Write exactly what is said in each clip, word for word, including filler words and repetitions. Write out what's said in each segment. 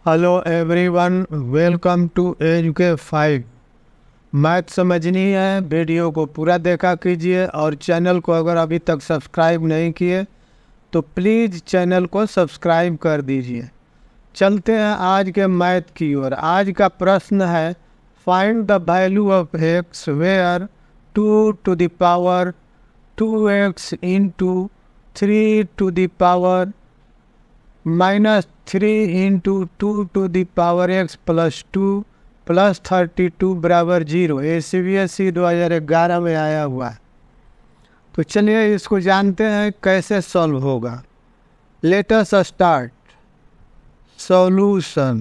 Hello everyone, welcome to एजुके five. Math समझनी है, वीडियो को पूरा देखा कीजिए और चैनल को अगर अभी तक सब्सक्राइब नहीं किए तो प्लीज़ चैनल को सब्सक्राइब कर दीजिए। चलते हैं आज के मैथ की ओर। आज का प्रश्न है find the value of x where two to the power two x into three to the power minus three into two to the power x plus two plus thirty two बराबर zero. A C B S E दो हज़ार ग्यारह में आया हुआ है। तो चलिए इसको जानते हैं कैसे सॉल्व होगा। Let us start. Solution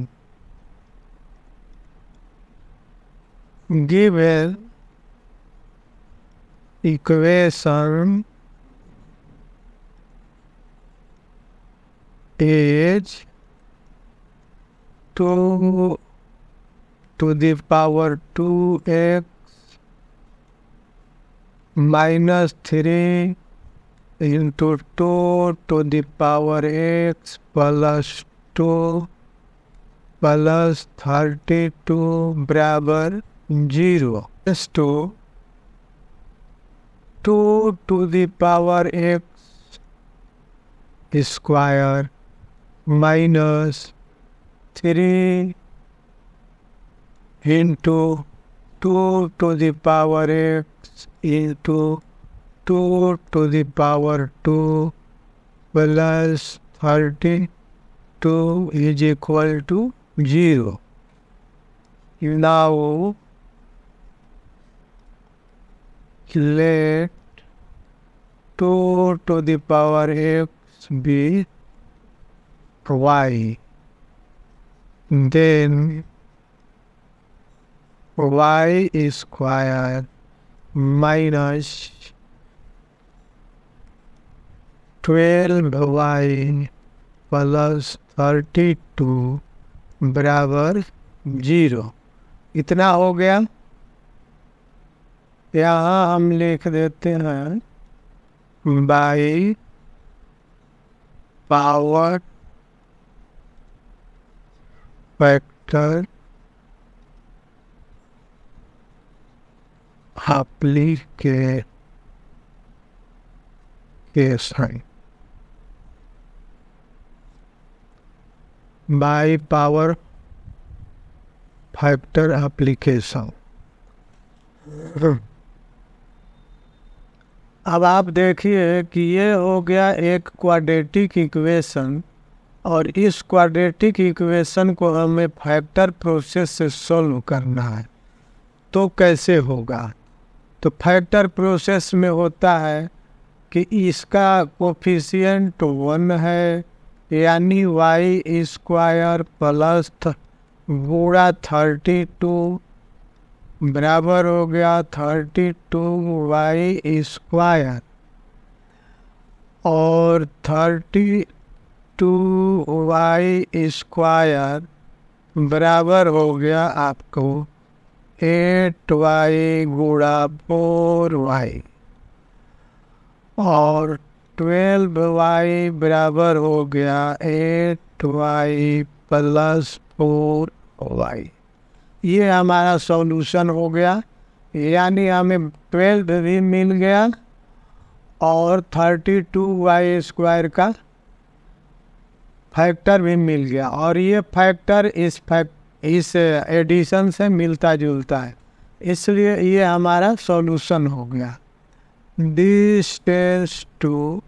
given equation is two to the power two x minus three into two to the power x plus two plus thirty-two बराबर जीरो। Two to to the power x square minus three into two to the power x into two to the power two plus thirty two is equal to zero. Now let two to the power x be y, then y square minus twelve y plus thirty two बराबर zero. इतना हो गया। यहाँ हम लिख देते हैं by power factor application by power factor application. अब आप देखिए कि ये हो गया एक क्वाड्रेटिक इक्वेशन और इस क्वाड्रेटिक इक्वेशन को हमें फैक्टर प्रोसेस से सॉल्व करना है। तो कैसे होगा? तो फैक्टर प्रोसेस में होता है कि इसका कोफिशिएंट वन है, यानी वाई स्क्वायर प्लस गुणा थर्टी टू बराबर हो गया थर्टी टू वाई स्क्वायर और थर्टी टू वाई स्क्वायर बराबर हो गया आपको एट वाई गुणा फोर वाई और ट्वेल्व वाई बराबर हो गया eight y plus four y. ये हमारा सॉल्यूशन हो गया, यानी हमें ट्वेल्व भी मिल गया और थर्टी टू वाई स्क्वायर का फैक्टर भी मिल गया और ये फैक्टर इस फैक्ट इस एडिशन से मिलता जुलता है, इसलिए ये हमारा सॉल्यूशन हो गया। This tends to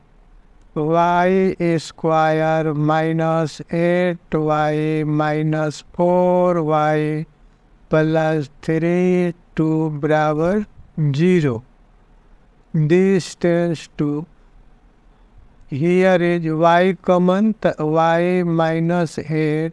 y square minus eight y minus four y plus three two बराबर zero. This tends to here is y common, y minus eight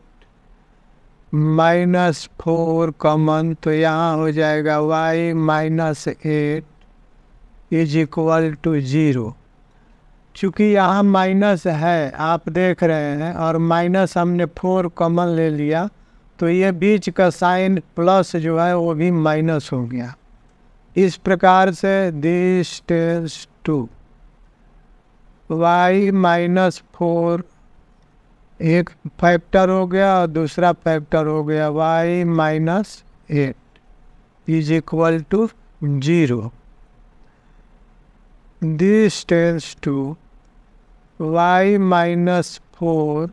minus four common, तो यहाँ हो जाएगा y minus eight is equal to zero. चूँकि यहाँ minus है आप देख रहे हैं और माइनस हमने फोर कॉमन ले लिया तो ये बीच का साइन प्लस जो है वो भी माइनस हो गया। इस प्रकार से this tends to y minus four एक फैक्टर हो गया और दूसरा फैक्टर हो गया y minus eight is equal to zero. This tends to y minus four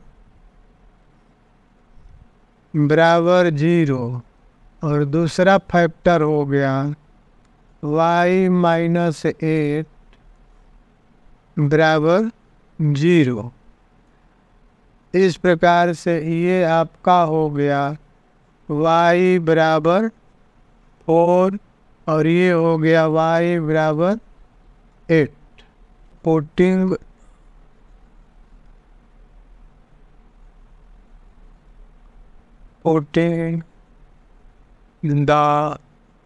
बराबर जीरो और दूसरा फैक्टर हो गया वाई माइनस एट बराबर जीरो। इस प्रकार से ये आपका हो गया y बराबर फोर और ये हो गया y बराबर eight. Putting putting the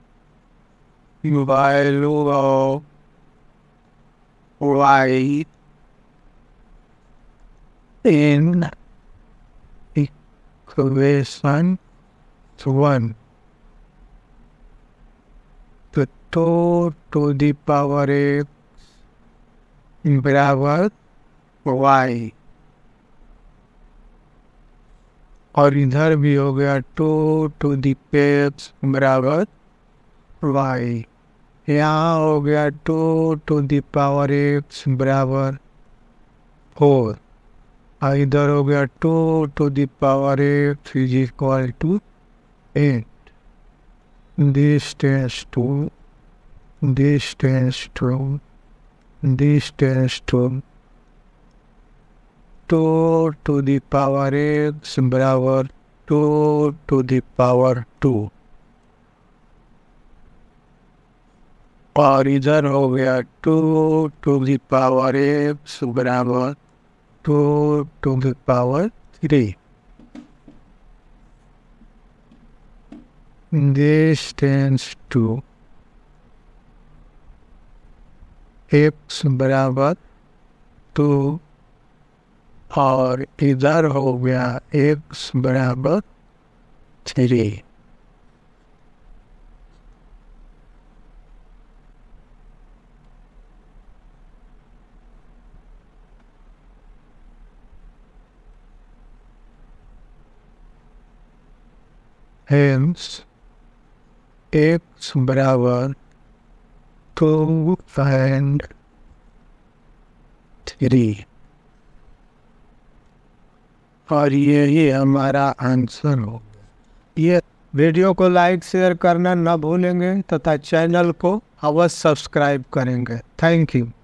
value of y in equation one, तो two to the power x बराबर y और इधर भी हो गया टू टू द x बराबर y। यहाँ हो गया two to the power x बराबर फोर और इधर हो गया two to the power x is equal to eight. This tends to this tends to this tends to two to the power x बराबर two to the power two और इधर हो गया two to the power x बराबर two to the power three. This tends to x बराबर two और इधर हो गया x बराबर थ्री। Hence x बराबर टू एंड थ्री और यही हमारा आंसर हो। ये वीडियो को लाइक शेयर करना न भूलेंगे तथा चैनल को अवश्य सब्सक्राइब करेंगे। Thank you.